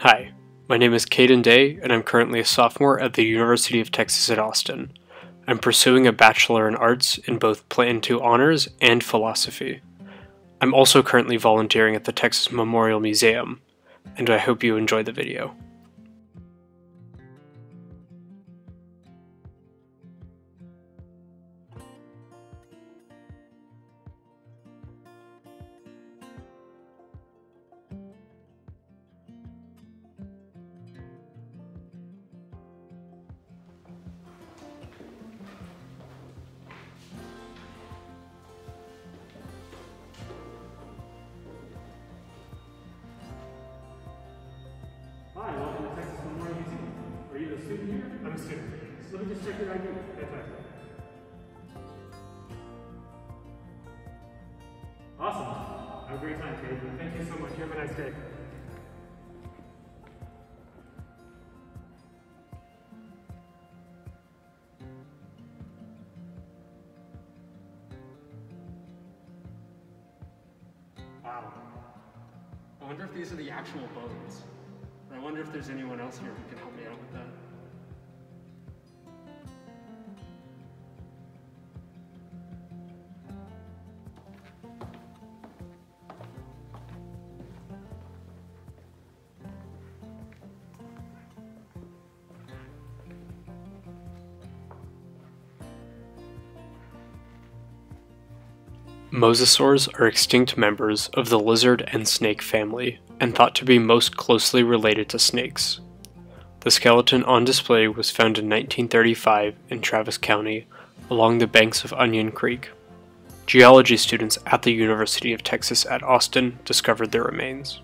Hi, my name is Caden Day, and I'm currently a sophomore at the University of Texas at Austin. I'm pursuing a Bachelor in Arts in both Plan II Honors and Philosophy. I'm also currently volunteering at the Texas Memorial Museum, and I hope you enjoy the video. Hi, welcome to Texas Memorial Museum. Are you a student here? I'm a student. So let me just check your ID. Fantastic. Awesome. Have a great time, Kate. Thank you so much. You have a nice day. Wow. I wonder if these are the actual bones. I wonder if there's anyone else here who can help me out with that. Mosasaurs are extinct members of the lizard and snake family, and thought to be most closely related to snakes. The skeleton on display was found in 1935 in Travis County, along the banks of Onion Creek. Geology students at the University of Texas at Austin discovered their remains.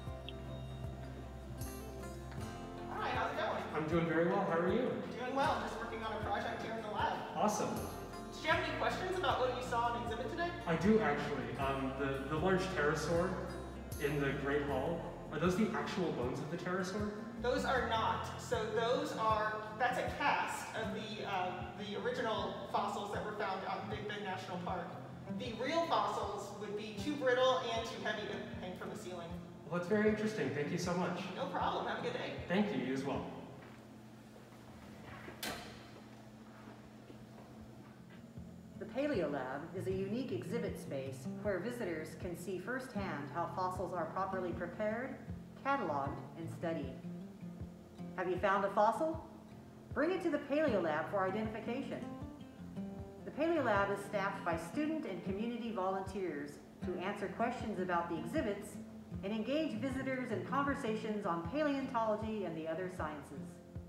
Hi, how's it going? I'm doing very well. How are you? Doing well. I'm just working on a project here in the lab. Awesome. Did you have any questions about what you saw on exhibit today? I do actually. The large pterosaur in the Great Hall, are those the actual bones of the pterosaur? Those are not. So that's a cast of the original fossils that were found out in Big Bend National Park. The real fossils would be too brittle and too heavy to hang from the ceiling. Well, that's very interesting. Thank you so much. No problem. Have a good day. Thank you. You as well. The Paleo Lab is a unique exhibit space where visitors can see firsthand how fossils are properly prepared, cataloged, and studied. Have you found a fossil? Bring it to the Paleo Lab for identification. The Paleo Lab is staffed by student and community volunteers who answer questions about the exhibits and engage visitors in conversations on paleontology and the other sciences.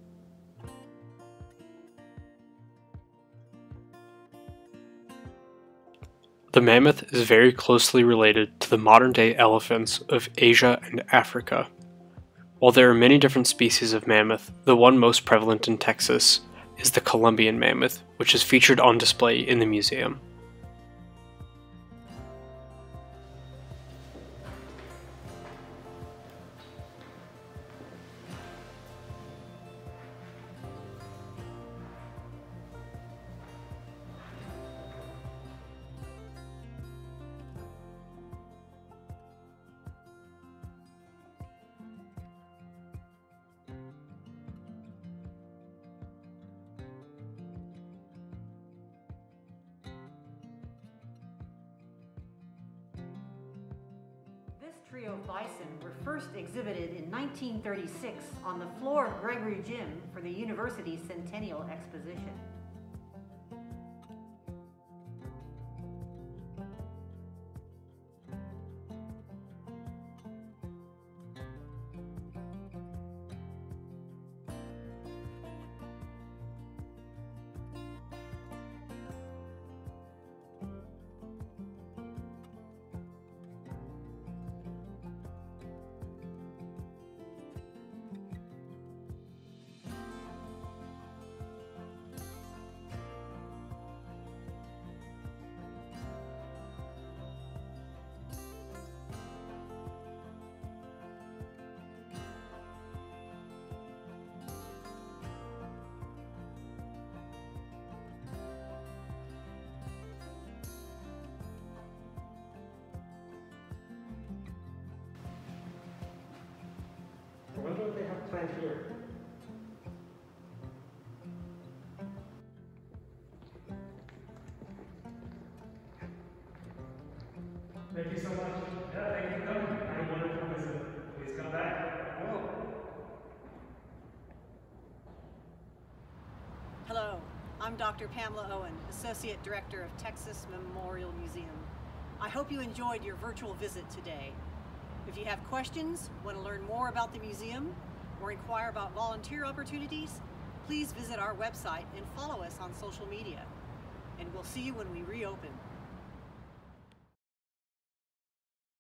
The mammoth is very closely related to the modern-day elephants of Asia and Africa. While there are many different species of mammoth, the one most prevalent in Texas is the Columbian mammoth, which is featured on display in the museum. This trio of bison were first exhibited in 1936 on the floor of Gregory Gym for the University's Centennial Exposition. what they have planned here. Thank you so much. Yeah, thank you for coming. I had a wonderful visit. Please come back. I will. Hello, I'm Dr. Pamela Owen, Associate Director of Texas Memorial Museum. I hope you enjoyed your virtual visit today. If you have questions, want to learn more about the museum, or inquire about volunteer opportunities, please visit our website and follow us on social media. And we'll see you when we reopen.